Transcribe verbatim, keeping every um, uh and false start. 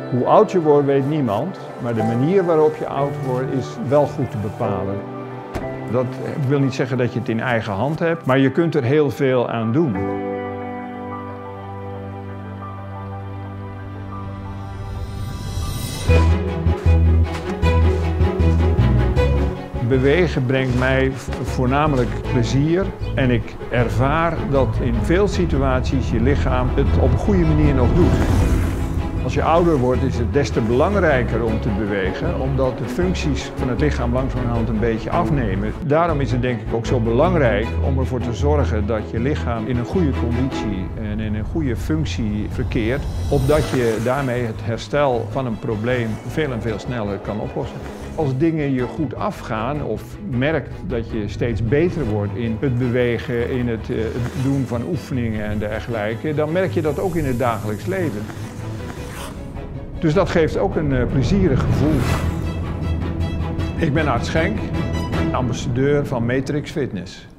Hoe oud je wordt weet niemand, maar de manier waarop je oud wordt is wel goed te bepalen. Dat wil niet zeggen dat je het in eigen hand hebt, maar je kunt er heel veel aan doen. Bewegen brengt mij voornamelijk plezier en ik ervaar dat in veel situaties je lichaam het op een goede manier nog doet. Als je ouder wordt is het des te belangrijker om te bewegen, omdat de functies van het lichaam langzamerhand een beetje afnemen. Daarom is het denk ik ook zo belangrijk om ervoor te zorgen dat je lichaam in een goede conditie en in een goede functie verkeert, opdat je daarmee het herstel van een probleem veel en veel sneller kan oplossen. Als dingen je goed afgaan of merkt dat je steeds beter wordt in het bewegen, in het doen van oefeningen en dergelijke, dan merk je dat ook in het dagelijks leven. Dus dat geeft ook een uh, plezierig gevoel. Ik ben Art Schenk, ambassadeur van Matrix Fitness.